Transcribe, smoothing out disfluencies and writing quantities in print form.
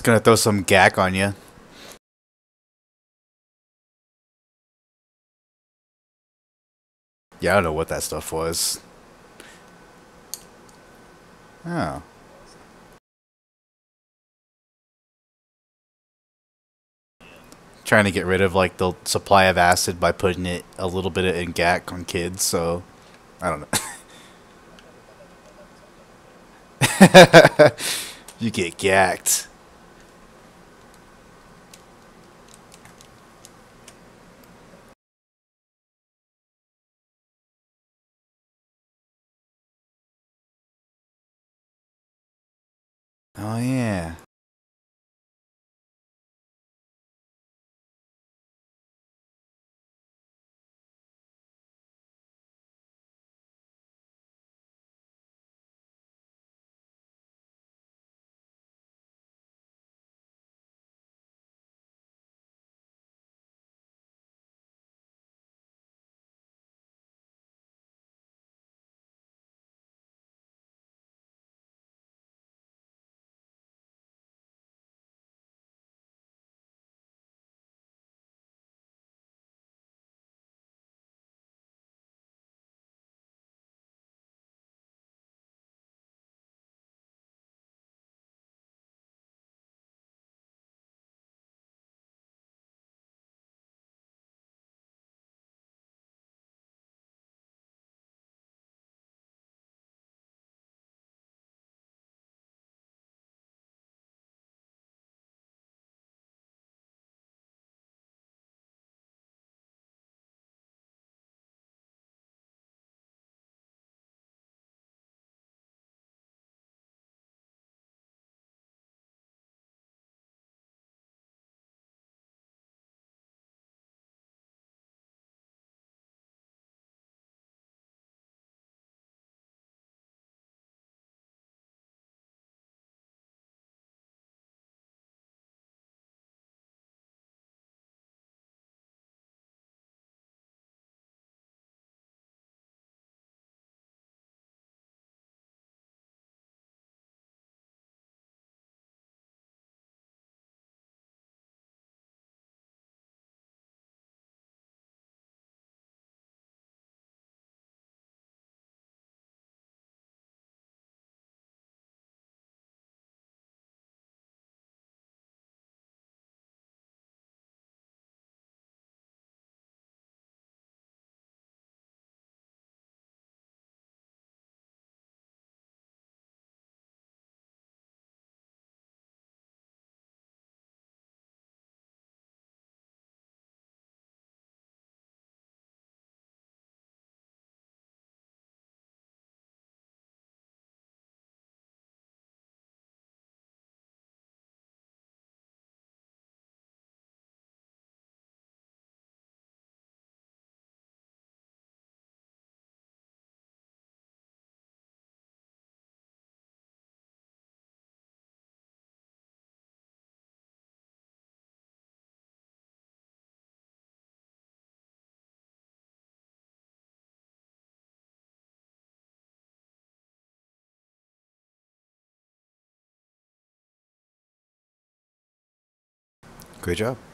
It's gonna throw some gack on you. Yeah, I don't know what that stuff was. Oh. Trying to get rid of like the supply of acid by putting it a little bit in gack on kids, so I don't know. You get gacked. Oh yeah. Great job.